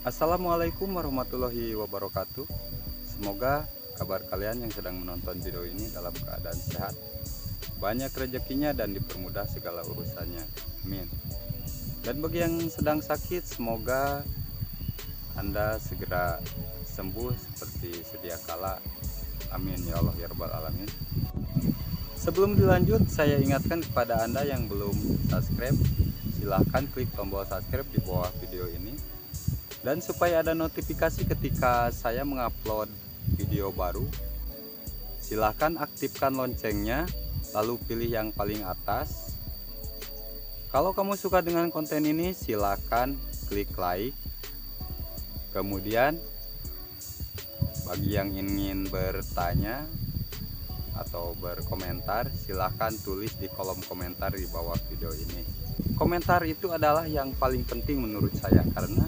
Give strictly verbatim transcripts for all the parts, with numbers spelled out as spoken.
Assalamualaikum warahmatullahi wabarakatuh. Semoga kabar kalian yang sedang menonton video ini dalam keadaan sehat, banyak rezekinya dan dipermudah segala urusannya. Amin. Dan bagi yang sedang sakit, semoga Anda segera sembuh seperti sedia kala. Amin ya Allah ya Rabbal Alamin. Sebelum dilanjut, saya ingatkan kepada Anda yang belum subscribe, silahkan klik tombol subscribe di bawah video ini. Dan supaya ada notifikasi ketika saya mengupload video baru, silahkan aktifkan loncengnya, lalu pilih yang paling atas. Kalau kamu suka dengan konten ini, silahkan klik like. Kemudian bagi yang ingin bertanya atau berkomentar, silahkan tulis di kolom komentar di bawah video ini. Komentar itu adalah yang paling penting menurut saya, karena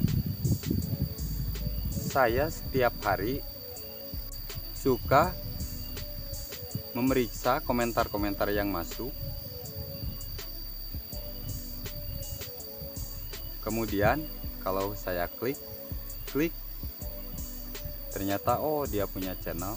saya setiap hari suka memeriksa komentar-komentar yang masuk. Kemudian kalau saya klik, klik, ternyata oh dia punya channel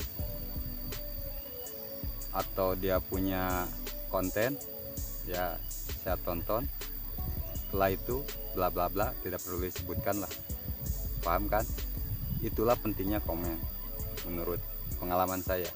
atau dia punya konten, ya saya tonton. Setelah itu bla bla bla, tidak perlu disebutkan lah. Paham kan? Itulah pentingnya komen menurut pengalaman saya.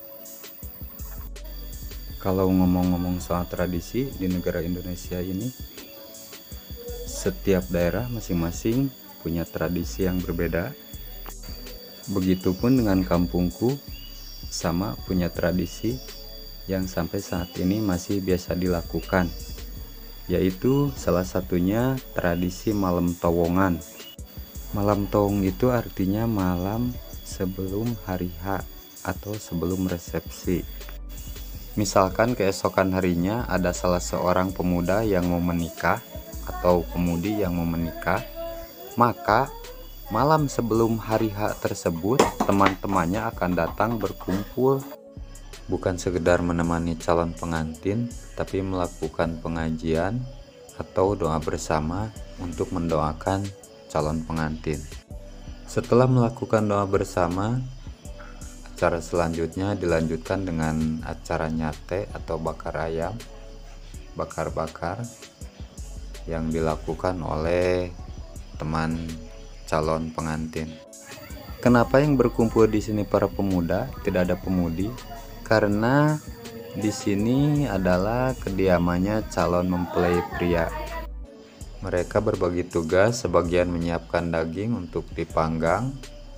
Kalau ngomong-ngomong soal tradisi di negara Indonesia ini, setiap daerah masing-masing punya tradisi yang berbeda. Begitupun dengan kampungku, sama punya tradisi yang sampai saat ini masih biasa dilakukan, yaitu salah satunya tradisi malam towongan. Malam towong itu artinya malam sebelum hari H atau sebelum resepsi. Misalkan keesokan harinya ada salah seorang pemuda yang mau menikah atau pemudi yang mau menikah, maka malam sebelum hari H tersebut teman-temannya akan datang berkumpul, bukan sekedar menemani calon pengantin, tapi melakukan pengajian atau doa bersama untuk mendoakan calon pengantin. Setelah melakukan doa bersama, acara selanjutnya dilanjutkan dengan acara nyate atau bakar ayam, bakar-bakar, yang dilakukan oleh teman calon pengantin. Kenapa yang berkumpul di sini para pemuda, tidak ada pemudi? Karena di sini adalah kediamannya calon mempelai pria. Mereka berbagi tugas, sebagian menyiapkan daging untuk dipanggang,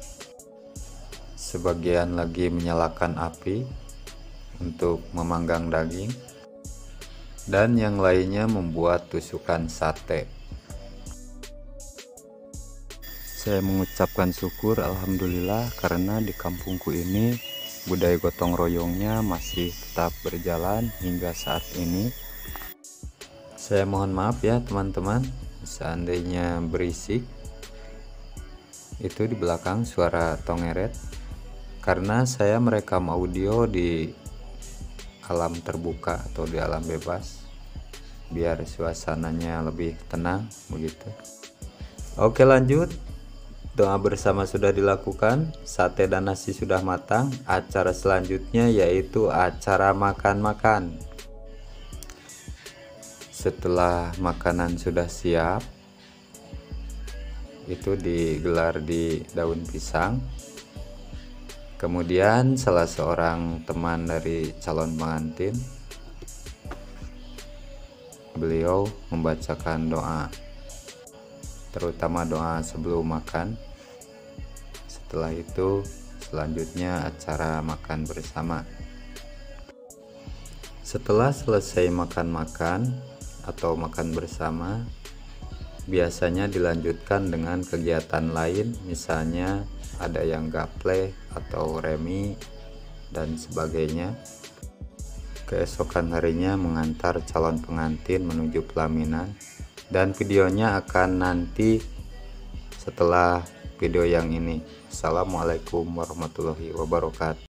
sebagian lagi menyalakan api untuk memanggang daging, dan yang lainnya membuat tusukan sate. Saya mengucapkan syukur alhamdulillah karena di kampungku ini budaya gotong royongnya masih tetap berjalan hingga saat ini. Saya mohon maaf ya teman-teman, seandainya berisik itu di belakang suara tongeret, karena saya merekam audio di alam terbuka atau di alam bebas biar suasananya lebih tenang begitu. Oke, lanjut. Doa bersama sudah dilakukan, sate dan nasi sudah matang. Acara selanjutnya yaitu acara makan-makan. Setelah makanan sudah siap, itu digelar di daun pisang. Kemudian salah seorang teman dari calon pengantin, beliau membacakan doa, terutama doa sebelum makan. Setelah itu selanjutnya acara makan bersama. Setelah selesai makan-makan atau makan bersama, biasanya dilanjutkan dengan kegiatan lain, misalnya ada yang gaple atau remi dan sebagainya. Keesokan harinya mengantar calon pengantin menuju pelaminan, dan videonya akan nanti setelah video yang ini. Assalamualaikum warahmatullahi wabarakatuh.